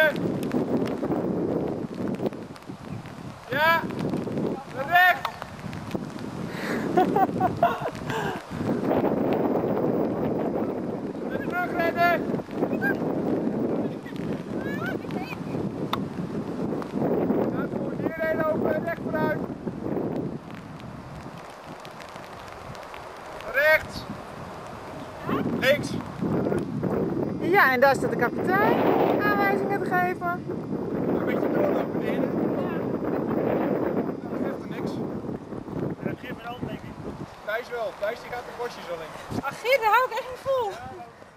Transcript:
terugrijden. Ja, naar rechts. En terugrijden. Dat is goed, hierheen lopen, recht vooruit. Rechts. Links. Ja, en daar staat de kapitein aanwijzingen te geven. Een beetje doorlopen beneden. Dat geeft er niks. Dat geeft me ook, denk ik. Thijs wel. Thijs die gaat de bosjes al in. Ach, Geert, daar hou ik echt niet vol. Ja,